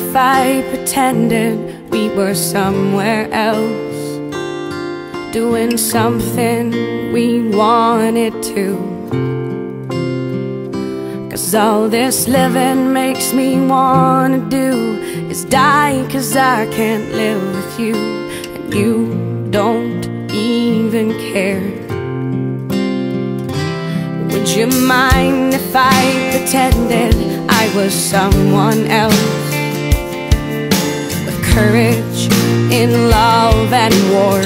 if I pretended we were somewhere else, doing something we wanted to? 'Cause all this living makes me wanna do is die, 'cause I can't live with you, and you don't even care. Would you mind if I pretended I was someone else, with courage in love and war?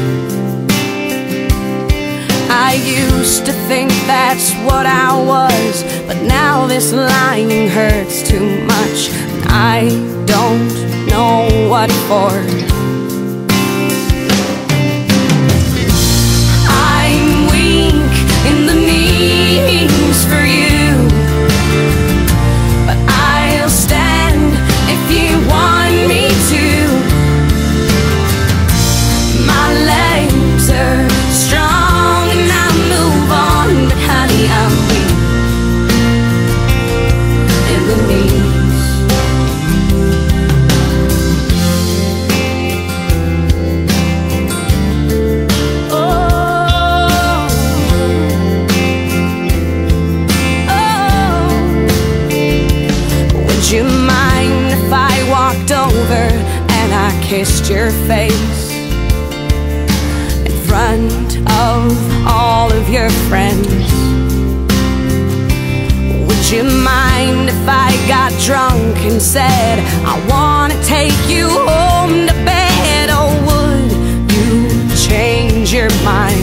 I used to think that's what I was, but now this lying hurts too much, and I don't know what for. I'm weak in the knees for you, but I'll stand if you want me to. My legs are strong and I'll move on, but honey, I'm weak in the knees. Oh, oh. Would you mind if I walked over and I kissed your face in front of all of your friends? Would you mind if I got drunk and said I wanna take you home to bed? Or would you change your mind